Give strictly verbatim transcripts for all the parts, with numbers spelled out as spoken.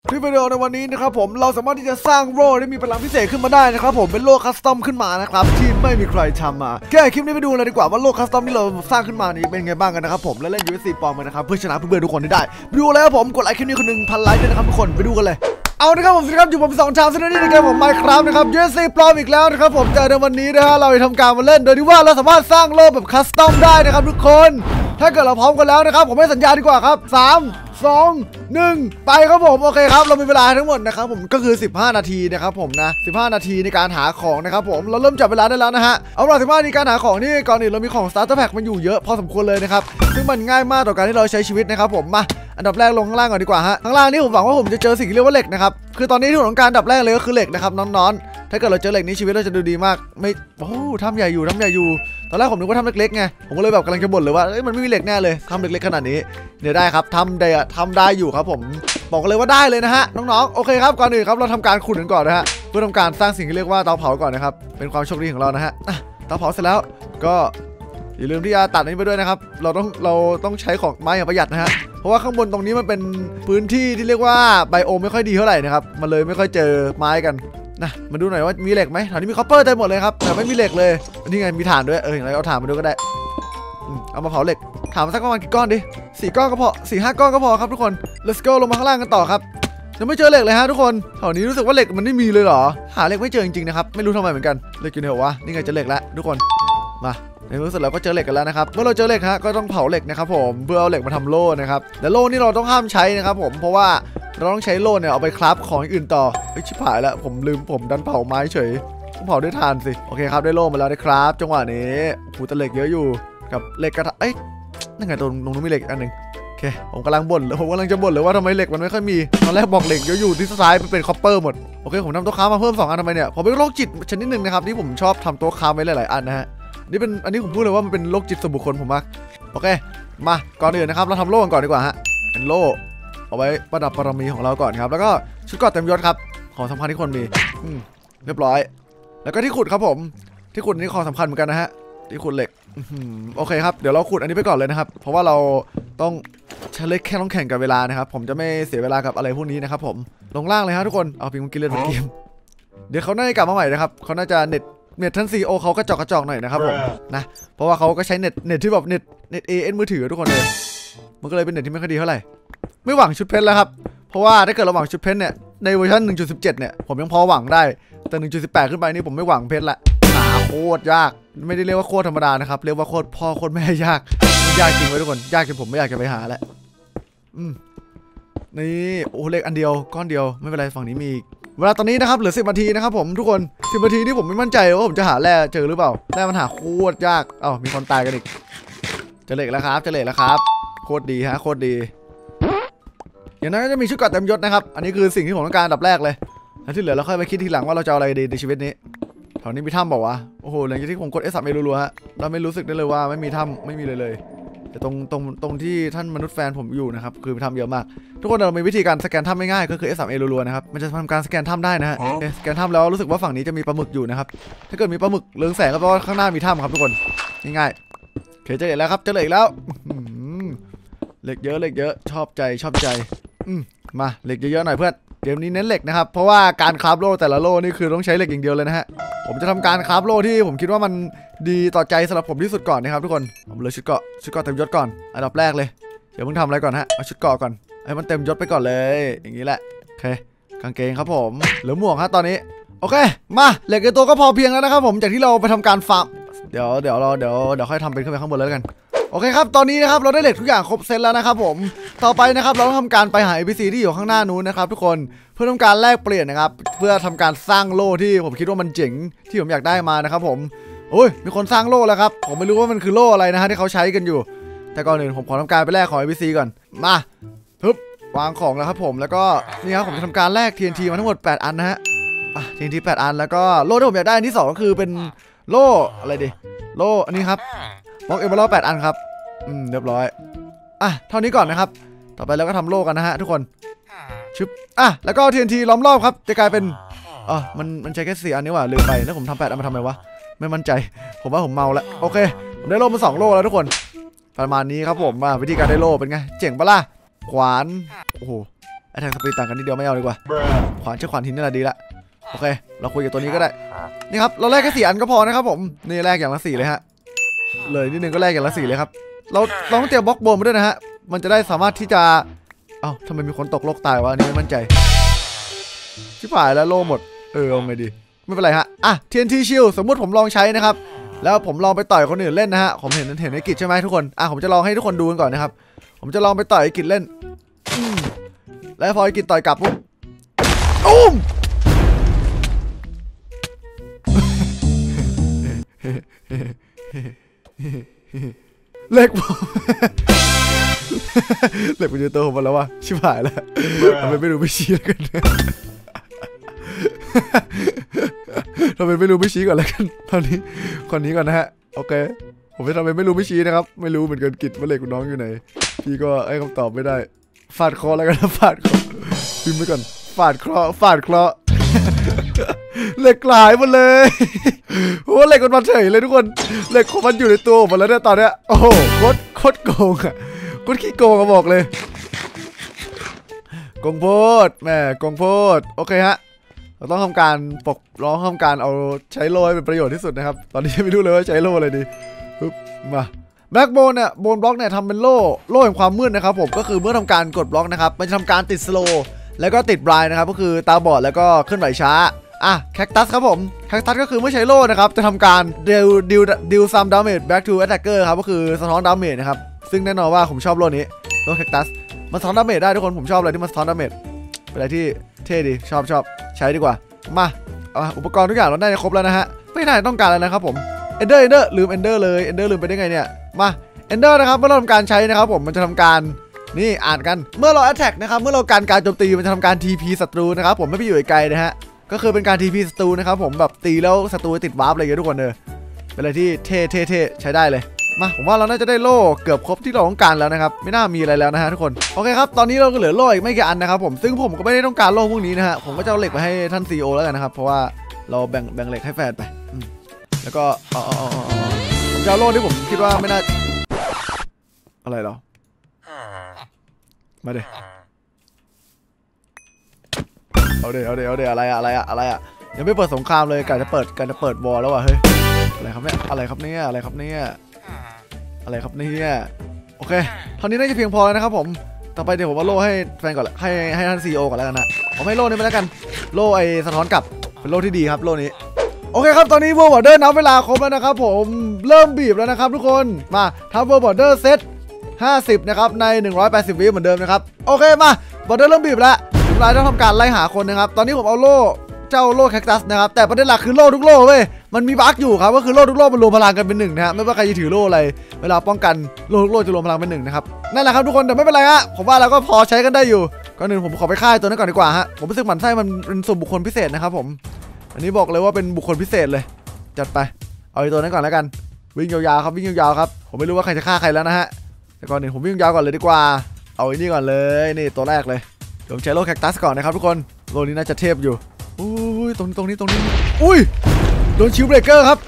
คลิปวิดีโอในวันนี้นะครับผมเราสามารถที่จะสร้างโล่ได้มีพลังพิเศษขึ้นมาได้นะครับผมเป็นโล่คัสตอมขึ้นมานะครับที่ไม่มีใครทำมาแค่คลิปนี้ไปดูเลยดีกว่าว่าโล่คัสตอมที่เราสร้างขึ้นมานี้เป็นไงบ้างกันนะครับผมและเล่น ยู เอฟ ซี ปลอมกันนะครับเพื่อชนะเพื่อนๆทุกคนได้ไปดูเลยครับผมกดไลค์คลิปนี้คนหนึ่งพันไลค์ด้วยนะครับทุกคนไปดูกันเลยเอานะครับผมสวัสดีครับอยู่ผมสองชาวซีรีส์ในเกมผม Minecraft นะครับ ยู เอฟ ซี ปลอมอีกแล้วนะครับผมเจอในวันนี้นะฮะเราจะทำการมาเล่นโดยที่ว่าเราสามารถสร้างโล่แบบคัสตอมได้นะครับทุกคนถ้าเกิดเราพร้อมกันแล้วนะครับผมให้สัญญาดีกว่าครับสาม สอง หนึ่งไปครับผมโอเคครับเรามีเวลาทั้งหมดนะครับผมก็คือสิบห้านาทีนะครับผมนะสิบห้านาทีในการหาของนะครับผมเราเริ่มจับเวลาได้แล้วนะฮะเอาล่ะสิบห้านาทีการหาของนี่ก่อนอื่นเรามีของ Starter Pack มันอยู่เยอะพอสมควรเลยนะครับซึ่งมันง่ายมากต่อการที่เราใช้ชีวิตนะครับผมมาอันดับแรกลงข้างล่างก่อนดีกว่าฮะข้างล่างนี่ผมหวังว่าผมจะเจอสิ่งที่เรียกว่าเหล็กนะครับคือตอนนี้ที่ผมต้องการอันดับแรกเลยก็คือเหล็กนะครับน้อนๆถ้าเกิดเราเจอเหล็กนี้ชีวิตเราจะดูดีมากไม่โอ้ทำใหญ่อยู่ทำใหญ่อยู่ตอนแรกผมนึกว่าทำเล็กๆไงผมก็เลยแบบกำลังจะบ่นเลยว่าเอ้ยมันไม่มีเหล็กแน่เลยทำเล็กๆขนาดนี้เดี๋ยวได้ครับทำได้ทำได้อยู่ครับผมบอกเลยว่าได้เลยนะฮะน้องๆโอเคครับก่อนอื่นครับเราทำการขุดกันก่อนนะฮะเพื่อทำการสร้างสิ่งที่เรียกว่าเตาเผาก่อนนะครับเป็นความโชคดีของเรานะฮะเตาเผาเสร็จแล้วก็อย่าลืมที่จะตัดอันนี้ไปด้วยนะครับเราต้องเราต้องใช้ของไม้อย่างประหยัดนะฮะเพราะว่าข้างบนตรงนี้มันเป็นพื้นที่ที่เรียกว่าไบโอมไม่ค่อยดีเท่าไหร่นะครับมันเลยไม่ค่อยเจอไม้กันนะมาดูหน่อยว่ามีเหล็กไหมแถวนี้มีคอปเปอร์เต็มหมดเลยครับแต่ไม่มีเหล็กเลยนี่ไงมีถ่านด้วยเอออย่างไรเอาถ่านมาด้วยก็ได้เอามาเผาเหล็กถ่านมาสักประมาณกี่ก้อนดิสี่ก้อนก็พอสี่ห้าก้อนก็พอครับทุกคน let's go ลงมาข้างล่างกันต่อครับยังไม่เจอเหล็กเลยฮะทุกคนแถวนี้รู้สึกว่าเหล็กมันไม่มีเลยเหรอหาเหล็กไม่เจอจริงๆนะครับไม่รู้ทำไมเหมือนกันเหล็กอยู่ไหนวะนี่ไงเจอเหล็กแล้วทุกคนมาในที่สุดเราก็เจอเหล็กกันแล้วนะครับเมื่อเราเจอเหล็กฮะก็ต้องเผาเหล็กนะครับผมเพื่อเอาเหล็กมาทำโล่นะครับแต่โล่นี่เราต้องห้ามใช้นะครับผมเพราะว่าเราต้องใช้โล่เนี่ยเอาไปคราฟของอื่นต่อไอ้ชิบหายแล้วผมลืมผมดันเผาไม้เฉยต้องเผาด้วยถ่านสิโอเคครับได้โล่มาแล้วนะครับจังหวะนี้หูแต่เหล็กเยอะอยู่กับเหล็กกระทะเอ้ยนั่นไงตรงตรงนู้นมีเหล็กอันหนึ่งโอเคผมกำลังบ่นผมกำลังจะบ่นเลยว่าทำไมเหล็กมันไม่ค่อยมีตอนแรกบอกเหล็กเยอะอยู่ที่ซ้ายมันเป็นคอปเปอร์หมดโอเคผมทำโต๊ะค้ามาเพิ่มสองอันทำไมเนี่ยผมเป็นโรคจิตชนิดหนึ่งนะครับที่ผมชอบทำโต๊ะค้าไว้หลายๆอันนะฮะนี่เป็นอันนี้ผมพูดเลยว่ามันเป็นโรคจิตส่วนบุคคลผมมากโอเคมาก่อนอื่นนะครับเราทำโล่กันก่อนดีกว่าฮะเป็นโล่เอาไว้ประดับปรมีของเราก่อนครับแล้วก็ชุดเกราะเต็มยศครับของสำคัญที่คนมีอืมเรียบร้อยแล้วก็ที่ขุดครับผมที่ขุดนี่ของสำคัญเหมือนกันนะฮะที่ขุดเหล็กโอเคครับเดี๋ยวเราขุดอันนี้ไปก่อนเลยนะครับเพราะว่าเราต้องใช้เล็กแค่ต้องแข่งกับเวลานะครับผมจะไม่เสียเวลากับอะไรพวกนี้นะครับผมลงล่างเลยฮะทุกคนเอาพิมพ์กินเล่นเกมเดี๋ยวเขาน่าจะกลับมาใหม่นะครับเขาน่าจะเน็ตเน็ตท่านซีโอเขาก็จอกกระจอกหน่อยนะครับผมนะเพราะว่าเขาก็ใช้เน็ตเน็ตที่แบบเน็ตเน็ตเอเอ็นมือถือทุกคนเลยมันก็เลยเป็นเน็ตที่ไม่ค่อยดีเท่าไหร่ไม่หวังชุดเพชรแล้วครับเพราะว่าถ้าเกิดเราหวังชุดเพชรเนี่ยในเวอร์ชัน หนึ่งจุดสิบเจ็ด เนี่ยผมยังพอหวังได้แต่ หนึ่งจุดสิบแปด ขึ้นไปนี่ผมไม่หวังเพชรละหาโคตรยากไม่ได้เรียกว่าโคตรธรรมดานะครับเรียกว่าโคตรพ่อโคตรแม่ยากยากจริงไว้ทุกคนยากจนผมไม่อยากจะไปหาแล้วอืมนี่โอ้เล็กอันเดียวก้อนเดียวไม่เป็นไรฝั่งนี้มีเวลาตอนนี้นะครับเหลือสิบนาทีนะครับผมทุกคนสิบนาทีนี่ผมไม่มั่นใจว่าผมจะหาแร่เจอหรือเปล่าแร่มันหาโคตรยากอ้าวมีคนตายกันอีกเจอเหล็กแล้วครับเจอเหล็กแล้วครับโคตรดีฮะโคตรดีอย่างนั้นก็จะมีชุดเกราะเต็มยศนะครับอันนี้คือสิ่งที่ผมต้องการอันดับแรกเลยแล้วที่เหลือเราค่อยไปคิดทีหลังว่าเราจะเอาอะไรดีในชีวิตนี้แถวนี้มีถ้ำบอกว่าโอ้โหหลังจากที่ผมกด เอส สาม เอ รัวๆฮะเราไม่รู้สึกได้เลยว่าไม่มีถ้ำไม่มีเลยเลยแต่ตรงตรงตรงที่ท่านมนุษย์แฟนผมอยู่นะครับคือมีถ้ำเยอะมากทุกคนเรามีวิธีการสแกนถ้ำไม่ง่ายก็คือ เอส สาม เอ รัวๆนะครับมันจะทำการสแกนถ้ำได้นะฮะสแกนถ้ำแล้วรู้สึกว่าฝั่งนี้จะมีปลาหมึกอยู่นะครับถ้าเกิดมีปลาหมึกเรืองแสงก็แปลว่าข้างหน้ามีถ้ำครับทุกคนง่ายๆเจอเหล็กแล้วครับเจอเหล็กแล้วเหล็กเยอะเหล็กเยอะชอบใจชอบใจมาเหล็กเยอะๆหน่อยเพื่อนเกมนี้เน้นเหล็กนะครับเพราะว่าการคราฟโล่แต่ละโล่นี่คือต้องใช้เหล็กอย่างเดียวเลยนะฮะผมจะทำการคราฟโล่ที่ผมคิดว่ามันดีต่อใจสำหรับผมที่สุดก่อนนะครับทุกคนผมเลยชุดเกราะชุดเกราะเต็มยศก่อนอันดับแรกเลยเดี๋ยวมึงทำอะไรก่อนฮะเอาชุดเกราะก่อนให้มันเต็มยศไปก่อนเลยอย่างนี้แหละโอเคกางเกงครับผมเหลือหมวกฮะตอนนี้โอเคมาเหล็กในตัวก็พอเพียงแล้วนะครับผมจากที่เราไปทำการฟาร์มเดี๋ยวเดี๋ยวเราเดี๋ยวเดี๋ยวค่อยทำเป็นขึ้นไปข้างบนแล้วกันโอเคครับตอนนี้นะครับเราได้เหล็กทุกอย่างครบเซตแล้วนะครับผมต่อไปนะครับเราต้องทำการไปหา เอ พี ซี ที่อยู่ข้างหน้านู้นนะครับทุกคนเพื่อทำการแลกเปลี่ยนนะครับเพื่อทำการสร้างโล่ที่ผมคิดว่ามันเจ๋งที่ผมอยากได้มานะครับผมโอ้ยมีคนสร้างโล่แล้วครับผมไม่รู้ว่ามันคือโล่อะไรนะฮะที่เขาใช้กันอยู่แต่ก่อนอื่นผมขอทำการไปแลกของ เอ พี ซี ก่อนมาปึ๊บวางของแล้วครับผมแล้วก็นี่ครับผมจะทำการแลก ที เอ็น ที มาทั้งหมดแปดอันนะฮะอ่ะ ที เอ็น ที แปดอันแล้วก็โล่ที่ผมอยากได้อันที่สองก็คือเป็นโล่อะไรดิโล่อันนี้ครับบล็อกเอเมอรัลด์แปดอันครับอืมเรียบร้อยอ่ะเท่านี้ก่อนนะครับต่อไปเราก็ทำโล่กันนะฮะทุกคนชึบอ่ะแล้วก็ ที เอ็น ที ล้อมรอบครับจะกลายเป็นอ๋อมันมันใช้แค่สี่อันนี้ว่ะลืมไปแล้วผมทำแปดอันมาทำไมวะไม่มั่นใจผมว่าผมเมาแล้วโอเคผมได้โล่มาสองโล่แล้วทุกคนประมาณนี้ครับผมมาวิธีการได้โล่เป็นไงเจ๋งปะล่ะขวานโอ้โหแทงสปีดต่างกันนิดเดียวไม่เอาดีกว่าขวานใช้ขวานหินนี่แหละดีละโอเคเราคุยกับตัวนี้ก็ได้นี่ครับเราแลกแค่สี่อันก็พอนะครับผมนี่แลกอย่างละสี่เลยฮะเลยนิดนึงก็แลกอย่างละสี่เลยครับเราเราต้องเตรียมบล็อกโบนมาด้วยนะฮะมันจะได้สามารถที่จะเอ้าทำไมมีคนตกโลกตายวะนี่ไม่มั่นใจชิบหายแล้วโล่หมดเออเอาไงดีไม่เป็นไรฮะอ่ะ ที เอ็น ที Shield สมมุติผมลองใช้นะครับแล้วผมลองไปต่อยคนอื่นเล่นนะฮะผมเห็นเห็นไอ้กิจใช่ไหมทุกคนอ่ะผมจะลองให้ทุกคนดูกันก่อนนะครับผมจะลองไปต่อยไอ้กิจเล่นแล้วพอไอ้กิจต่อยกลับปุ๊บอุ้มเล็กเล็กไปอยู่ตัวผมมาแล้ววะชิบหายแล้วทำไมไม่รู้ไม่ชี้กันทำไมไม่รู้ไม่ชี้ก่อนแล้วกันตอนนี้คนนี้ก่อนนะฮะโอเคผมจะทำไมไม่รู้ไม่ชี้นะครับไม่รู้เหมือนกันกิจว่าเล็กน้องอยู่ไหนพี่ก็ให้คำตอบไม่ได้ฟาดคอแล้วกันนะฟาดคอพิมพ์ไปก่อนฟาดเคราะห์ฟาดเคราะห์เหล็กหลายหมดเลยโอ้เหล็กมันมาเฉยเลยทุกคนเหล็กของมันอยู่ในตัวหมดแล้วเนี่ยตอนเนี้ยโอ้โหโคตรโคตรโกงอะโคตรขี้โกงอะบอกเลยโกงโพดแม่โกงโพดโอเคฮะเราต้องทำการปกร้องทำการเอาใช้โล่ให้เป็นประโยชน์ที่สุดนะครับตอนนี้ไม่รู้เลยว่าใช้โล่อะไรดีปึ๊บมาแบ็กโบนเนี่ยโบนบล็อกเนี่ยทำเป็นโล่โล่แห่งความมืดนะครับผมก็คือเมื่อทำการกดบล็อกนะครับมันจะทำการติดสโลว์แล้วก็ติดบลายนะครับก็คือตาบอดแล้วก็เคลื่อนไหวช้าอ่ะแคคตัสครับผมแคคตัสก็คือเมื่อใช้โล่นะครับจะทำการดิวดิวดิวซัมดาเมจแบ็กทูแอตแทคเกอร์ครับก็คือสะท้อนดาเมจนะครับซึ่งแน่นอนว่าผมชอบโล่นี้โล่แคคตัสมันสะท้อนดาเมจได้ทุกคนผมชอบอะไรที่มันสะท้อนดาเมจเป็นอะไรที่เท่ดีชอบชอบใช้ดีกว่ามาอุปกรณ์ทุกอย่างเราได้ครบแล้วนะฮะไม่น่าต้องการแล้วนะครับผมเอนเดอร์เอนเดอร์ลืมเอนเดอร์เลยเอนเดอร์ลืมไปได้ไงเนี่ยมาเอนเดอร์นะครับเมื่อเราทำการใช้นะครับผมมันจะทำการนี่อ่านกันเมื่อเราแอตแทกนะครับเมื่อเราการการโจมตีมันจะทำการ ที พี ศัตรูนะครับผมไม่ไปอยู่ไกลนะฮะก็คือเป็นการ ที พี ศัตรูนะครับผมแบบตีแล้วศัตรูติดวาร์ปอะไรอย่างเงี้ยทุกคนเลยเป็นอะไรที่เท่เท่เท่ใช้ได้เลยมาผมว่าเราน่าจะได้โล่เกือบครบที่เราต้องการแล้วนะครับไม่น่ามีอะไรแล้วนะฮะทุกคนโอเคครับตอนนี้เราก็เหลือโล่อีกไม่กี่อันนะครับผมซึ่งผมก็ไม่ได้ต้องการโล่พวกนี้นะฮะผมก็จะเอาเหล็กไปให้ท่านซีโอแล้วกันนะครับเพราะว่าเราแบ่งแบ่งเหล็กให้แฟนไปแล้วก็อ๋ออ๋อผมจะเอาโล่ที่ผมคิดว่าไม่น่าอะไรหรอมาเดี๋ยวเอาเดี๋ยวเอาเดี๋ยวเอาเดี๋ยวอะไรอะอะไรอะอะไรอะยังไม่เปิดสงครามเลยกะจะเปิดกะจะเปิดวอลแล้วว่ะเฮ้ยอะไรครับเนี่ยอะไรครับเนี่ยอะไรครับเนี่ยอะไรครับเนี่ยโอเคเท่านี้น่าจะเพียงพอแล้วนะครับผมต่อไปเดี๋ยวผมเอาโล่ให้แฟนก่อนละให้ให้ท่านซีโอก่อนแล้วกันนะผมให้โล่นี้ไปแล้วกันโล่ไอ้สะท้อนกลับเป็นโล่ที่ดีครับโล่นี้โอเคครับตอนนี้เวอร์บอร์เดอร์นับเวลาครบแล้วนะครับผมเริ่มบีบแล้วนะครับทุกคนมาทำเวอร์บอร์เดอร์เซตห้าสิบนะครับในหนึ่งร้อยแปดสิบวิเหมือนเดิมนะครับโอเคมาบอร์เดอร์เริ่มบีบแล้วเราต้องทำการไล่หาคนนะครับตอนนี้ผมเอาโล่เจ้าโล่แคคตัสนะครับแต่ประเด็นหลักคือโล่ทุกโล่เว้ยมันมีบั๊กอยู่ครับก็คือโล่ทุกโล่มันรวมพลังกันเป็นหนึ่งนะฮะไม่ว่าใครจะถือโล่อะไรเวลาป้องกันโล่ทุกโล่จะรวมพลังเป็นหนึ่งนะครับนั่นแหละครับทุกคนแต่ไม่เป็นไรฮะผมว่าเราก็พอใช้กันได้อยู่ก่อนหนึ่งผมขอไปฆ่าตัวนั้นก่อนดีกว่าฮะผมรู้สึกหมั่นไส้มันเป็นส่วนบุคคลพิเศษนะครับผมอันนี้บอกเลยว่าเป็นบุคคลพิเศษเลยจัดไปเอาตัวนั้นก่อนแล้วกันวิ่งยาวๆครับวิ่งยาวๆครับผมไม่รู้ว่าใครจะฆ่าใครแล้วนะฮะแต่ก่อนหนึ่งผมวิ่งยาวก่อนเลยดีกว่าเอาอันนี้ก่อนเลยนี่ตัวแรกเลยผมใช้โล่แคคตัสก่อนนะครับทุกคนโล่นี้น่าจะเทพอยู่อุ้ยตรงตรงนี้ตรงนี้อุ้ยโดนชิลเบรกเกอร์ครับ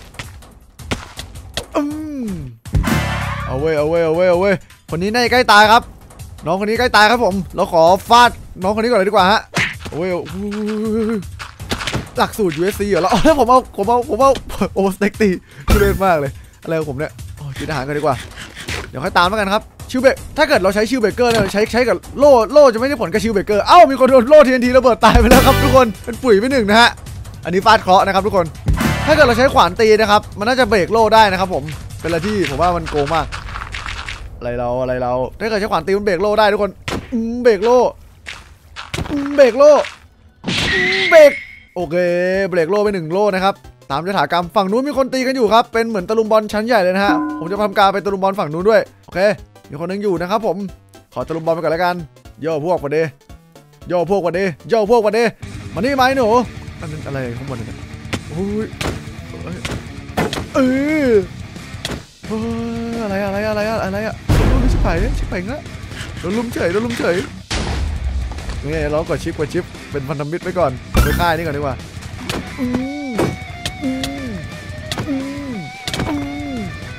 อืมเอาเว้ยเอาเว้ยเอาเว้ยเอาเว้ยคนนี้น่าจะใกล้ตายครับน้องคนนี้ใกล้ตายครับผมเราขอฟาดน้องคนนี้ก่อนเลยดีกว่าฮะเอาเว้ยหลักสูตร ยู เอฟ ซี เหรอแล้วผมเอาผมเอาผมเอาโอสเต็กตีทุเรศมากเลยอะไรของผมเนี่ยกินอาหารกันดีกว่าเดี๋ยวค่อยตามแล้วกันครับชิลเบรกถ้าเกิดเราใช้ชิลเบรกเกอร์เนี่ยใช้ใช้กับโล่โล่จะไม่ได้ผลกับชิลเบรกเกอร์เอ้ามีคนโดนโล่ ที เอ็น ที ระเบิดตายไปแล้วครับทุกคนเป็นปุ๋ยไปหนึ่งนะฮะอันนี้ฟาดเคราะห์นะครับทุกคนถ้าเกิดเราใช้ขวานตีนะครับมันน่าจะเบรกโล่ได้นะครับผมเป็นอะไรที่ผมว่ามันโกงมากอะไรเราอะไรเราถ้าเกิดใช้ขวานตีมันเบรกโล่ได้ทุกคนเบรกโล่เบรกโล่เบรกโอเคเบรกโล่ไปหนึ่งโล่นะครับตามยถากรรมฝั่งนู้นมีคนตีกันอยู่ครับเป็นเหมือนตะลุมบอลชั้นใหญ่เลยนะฮะผมจะทำการไปตะลุมบอลฝั่งนู้นด้วยโอเคมีคนนึงอยู่นะครับผมขอตะลุมบอลไปก่อนแล้วกันโย่พวกวันเดโย่พวกวันเดโย่พวกวันเดมานี่ไหมหนูอันนั้นอะไรข้างบนเนี่ยโอ้ยเอออะไรอะไรอะไรอะไรอะโดนชิบหายชิบหายนะโดนลุมเฉยโดนลุมเฉยนี่เรากดชิปกดชิปเป็นพันธมิตรไปก่อนไปค่ายนี่ก่อนดีกว่า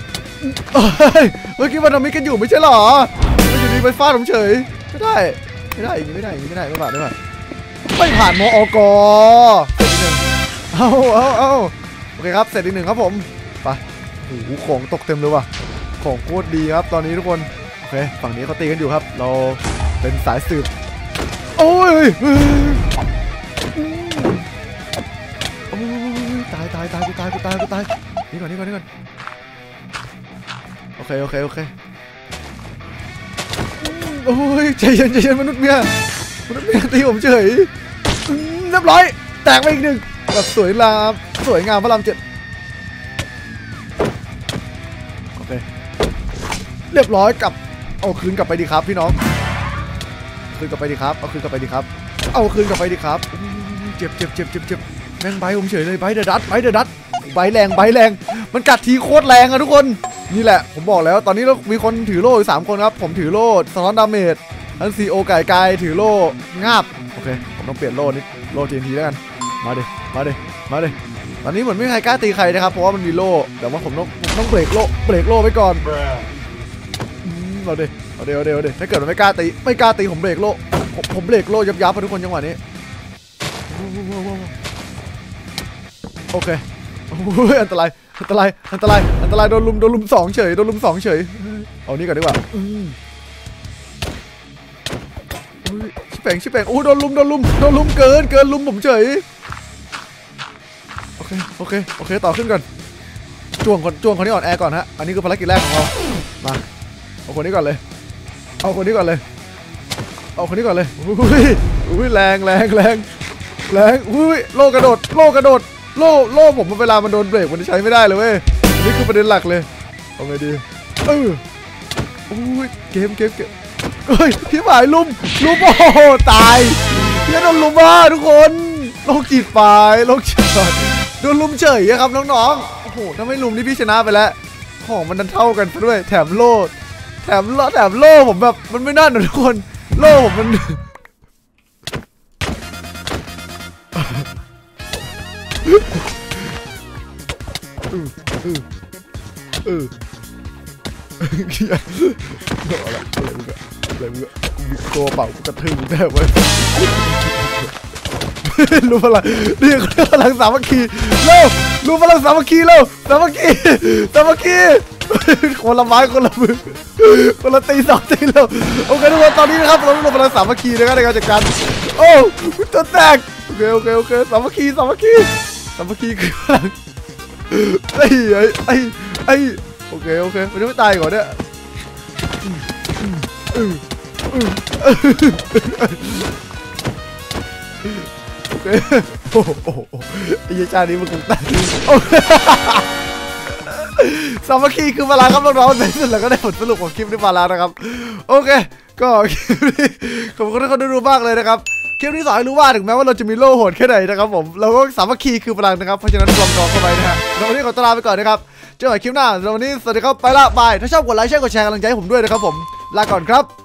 เมื่อกี้พันธมิตรกันอยู่ไม่ใช่หรอไม่อยู่ดีไปฟาดผมเฉยไม่ได้ไม่ได้อย่างนี้ไม่ได้อย่างนี้ไม่ได้ไม่ผ่านไม่ผ่านไม่ผ่านมอกเสร็จอีกหนึ่งเอาเอาเอาโอเคครับเสร็จอีกหนึ่งครับผมไปโอ้โหของตกเต็มเลยว่ะของโคตรดีครับตอนนี้ทุกคนโอเคฝั่งนี้เขาตีกันอยู่ครับเราเป็นสายสืบโอ้ยตายตายตายกูตายกูตายกูตายนี่ก่อนนี่ก่อนนี่ก่อนโอเคโอเคโอเคโอ้ยใจเย็นใจเย็นมนุษย์เมียมนุษย์เมียตีผมเฉยเรียบร้อยแตกไปอีกหนึ่งแบบสวยงามสวยงามพระรามเจ็ดโอเคเรียบร้อยกลับเอาคืนกลับไปดีครับพี่น้องคืนกลับไปดีครับเอาคืนกลับไปดีครับเอาคืนกลับไปดีครับเจ็บเจ็บเจ็บเจ็บเจ็บแม่งใบผมเฉยเลยใบเดอะดัตใบเดอะดัตใบแรงใบแรงมันกัดทีโคตรแรงอะทุกคนนี่แหละผมบอกแล้วตอนนี้เรามีคนถือโล่อยู่สามคนครับผมถือโล่สลอนดาเมจทั้งซีโอไก่กายถือโล่งาบโอเคผมต้องเปลี่ยนโล่นิดโล่ทีนทีแล้วกันมาดิมาดิมาดิตอนนี้เหมือนไม่มีใครกล้าตีใครนะครับเพราะว่ามันมีโล่แต่ว่าผมต้องผมต้องเบรกโล่เบรกโล่ไว้ก่อนเราดิเอาเดี๋ยวเดี๋ยวเดี๋ยวถ้าเกิดมันไม่กล้าตีไม่กล้าตีผมเบรกโล่ผมผมเบรกโล่ยับยับไปทุกคนจังหวะนี้โอเคอันตรายอันตรายอันตรายอันตรายโดนลุมโดนลุมสองเฉยโดนลุมสองเฉยเอานี่ก่อนดีกว่าชิบแปงชิบแปงโอ้โดนลุมโดนลุมโดนลุมเกินเกินลุมผมเฉยโอเคโอเคโอเคต่อขึ้นก่อนจ้วงคนจ้วงคนนี้อ่อนแอก่อนฮะอันนี้คือภารกิจแรกของเรามาเอาคนนี้ก่อนเลยเอาคนนี้ก่อนเลยเอาคนนี้ก่อนเลยอุ้ยอุ้ยแรงแรงแรงแรงอุ้ยโลกระโดดโลกระโดดโล่โล่ผมเวลามันโดนเบรกมันใช้ไม่ได้เลยเว้ยนี่คือประเด็นหลักเลยเอาไงดีเออโอ้ยเกมเกมเกมเฮ้ยพี่หมายลุมลุมโอ้โหตายเพื่อนโดนลุมบ้าทุกคนโลกจีบไปโลกจีบไปโดนลุมเฉยครับน้องๆโอ้โหถ้าไม่ลุมนี่พี่ชนะไปแล้วของมันดันเท่ากันซะด้วยแถมโล่แถมโล่แถมโล่ผมแบบมันไม่น่าหนุทุกคนโล่ผมมันเออเออเออเกียร์อะไรอะไรมึงอะอะไรมึงอะมีตัวเป่ากระทืบมึงได้ไว้รู้พลังนี่คือพลังสามัคคีเร็วรู้พลังสามัคคีเร็วสามัคคีสามัคคีคนละไม้คนละมือคนละตีสองตีเร็วโอเคทุกคนตอนนี้นะครับเรารู้พลังสามัคคีนะครับในการจัดการโอ้ตัวแตกโอเคโอเคโอเคสามัคคีสามัคคีสามัคคีคือพลังไอ้ไอ้ไอ้ไอ้โอเคโอเคมันจะไม่ตายก่อนเนี่ยโอเคโอ้โหไอ้ชาตินี้มันคงตายสามัคคีคือพลังครับน้องๆในที่สุดเราก็ได้ผลสรุปของคลิปนี้มาแล้วนะครับโอเคก็คลิปนี้ขอบคุณทุกคนที่ดูมากเลยนะครับคลิปนี้สอนให้รู้ว่าถึงแม้ว่าเราจะมีโล่โหดแค่ไหนนะครับผมเราก็สามัคคีคือพลังนะครับเพราะฉะนั้นลองดองเข้าไปนะฮะเราวันนี้ขอตลาไปก่อนนะครับเจอกันคลิปหน้าเราวันนี้สวัสดีครับไปละบายถ้าชอบกดไลค์แชร์กดแชร์กำลังใจให้ผมด้วยนะครับผมลาก่อนครับ